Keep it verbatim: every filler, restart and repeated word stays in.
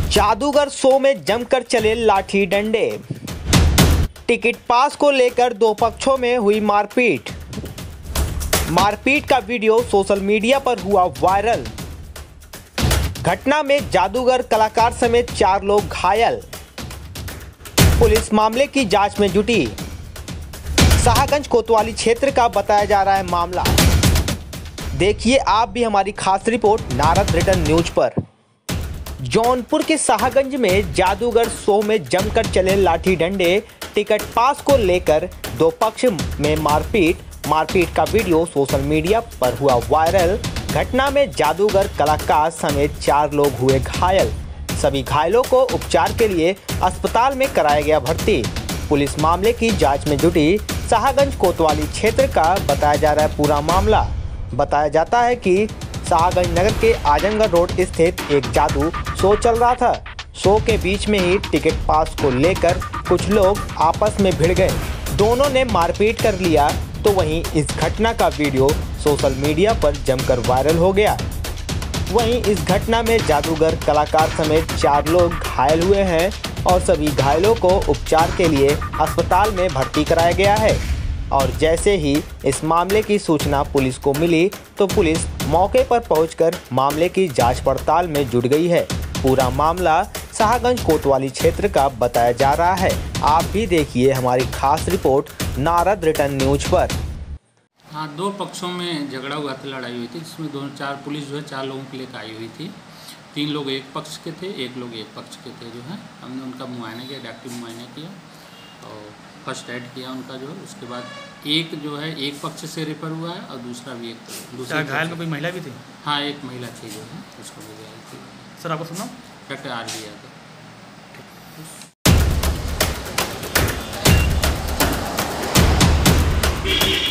जादूगर शो में जमकर चले लाठी डंडे। टिकट पास को लेकर दो पक्षों में हुई मारपीट। मारपीट का वीडियो सोशल मीडिया पर हुआ वायरल। घटना में जादूगर कलाकार समेत चार लोग घायल। पुलिस मामले की जांच में जुटी। शाहगंज कोतवाली क्षेत्र का बताया जा रहा है मामला। देखिए आप भी हमारी खास रिपोर्ट नारद रिटर्न न्यूज पर। जौनपुर के शाहगंज में जादूगर शो में जमकर चले लाठी डंडे। टिकट पास को लेकर दो पक्ष में मारपीट। मारपीट का वीडियो सोशल मीडिया पर हुआ वायरल। घटना में जादूगर कलाकार समेत चार लोग हुए घायल। सभी घायलों को उपचार के लिए अस्पताल में कराया गया भर्ती। पुलिस मामले की जांच में जुटी। शाहगंज कोतवाली क्षेत्र का बताया जा रहा है पूरा मामला। बताया जाता है कि शाहगंज नगर के आजमगढ़ रोड स्थित एक जादू शो चल रहा था। शो के बीच में ही टिकट पास को लेकर कुछ लोग आपस में भिड़ गए। दोनों ने मारपीट कर लिया तो वहीं इस घटना का वीडियो सोशल मीडिया पर जमकर वायरल हो गया। वहीं इस घटना में जादूगर कलाकार समेत चार लोग घायल हुए हैं और सभी घायलों को उपचार के लिए अस्पताल में भर्ती कराया गया है। और जैसे ही इस मामले की सूचना पुलिस को मिली तो पुलिस मौके पर पहुंचकर मामले की जांच पड़ताल में जुट गई है। पूरा मामला शाहगंज कोतवाली क्षेत्र का बताया जा रहा है। आप भी देखिए हमारी खास रिपोर्ट नारद रिटर्न न्यूज पर। हाँ, दो पक्षों में झगड़ा हुआ था, लड़ाई हुई थी, जिसमें दोनों चार पुलिस जो है चार लोगों के लेकर आई हुई थी। तीन लोग एक पक्ष के थे, एक लोग एक पक्ष के थे। जो है हमने उनका मुआयना किया, डॉक्टरी मुआयना किया और फर्स्ट एड किया उनका जो है। उसके बाद एक जो है एक पक्ष से रेफर हुआ है और दूसरा भी एक दूसरा घायल में कोई महिला भी थी। हाँ, एक महिला थी जो है, उसको भी घायल थी। सर आपको सुना डॉक्टर आर बी यादव। ठीक।